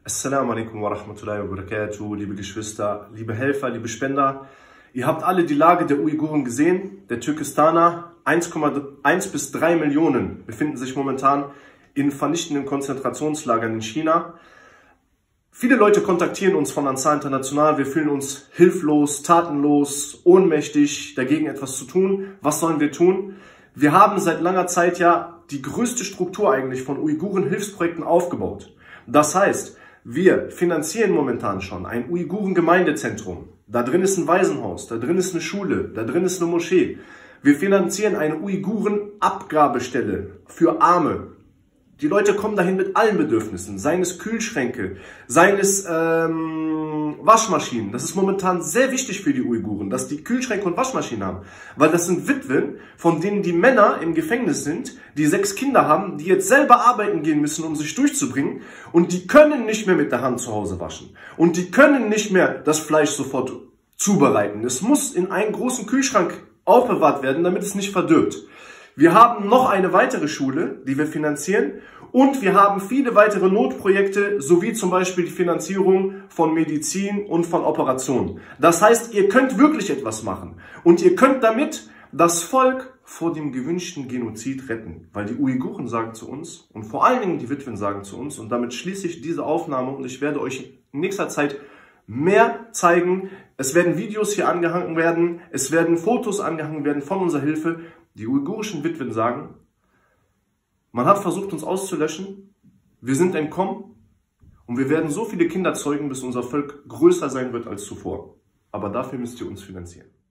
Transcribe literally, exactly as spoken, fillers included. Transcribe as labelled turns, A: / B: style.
A: Assalamu alaikum wa rahmatullahi wa barakatuh, liebe Geschwister, liebe Helfer, liebe Spender. Ihr habt alle die Lage der Uiguren gesehen, der Türkistaner. eins Komma eins bis drei Millionen befinden sich momentan in vernichtenden Konzentrationslagern in China. Viele Leute kontaktieren uns von Ansar International. Wir fühlen uns hilflos, tatenlos, ohnmächtig, dagegen etwas zu tun. Was sollen wir tun? Wir haben seit langer Zeit ja die größte Struktur eigentlich von Uiguren-Hilfsprojekten aufgebaut. Das heißt, wir finanzieren momentan schon ein Uiguren-Gemeindezentrum. Da drin ist ein Waisenhaus, da drin ist eine Schule, da drin ist eine Moschee. Wir finanzieren eine Uiguren-Abgabestelle für Arme. Die Leute kommen dahin mit allen Bedürfnissen, seien es Kühlschränke, seien es ähm, Waschmaschinen. Das ist momentan sehr wichtig für die Uiguren, dass die Kühlschränke und Waschmaschinen haben. Weil das sind Witwen, von denen die Männer im Gefängnis sind, die sechs Kinder haben, die jetzt selber arbeiten gehen müssen, um sich durchzubringen. Und die können nicht mehr mit der Hand zu Hause waschen. Und die können nicht mehr das Fleisch sofort zubereiten. Es muss in einen großen Kühlschrank aufbewahrt werden, damit es nicht verdirbt. Wir haben noch eine weitere Schule, die wir finanzieren, und wir haben viele weitere Notprojekte, sowie zum Beispiel die Finanzierung von Medizin und von Operationen. Das heißt, ihr könnt wirklich etwas machen und ihr könnt damit das Volk vor dem gewünschten Genozid retten, weil die Uiguren sagen zu uns und vor allen Dingen die Witwen sagen zu uns, und damit schließe ich diese Aufnahme und ich werde euch in nächster Zeit mehr zeigen. Es werden Videos hier angehangen werden, es werden Fotos angehangen werden von unserer Hilfe. Die uigurischen Witwen sagen, man hat versucht, uns auszulöschen, wir sind entkommen und wir werden so viele Kinder zeugen, bis unser Volk größer sein wird als zuvor. Aber dafür müsst ihr uns finanzieren.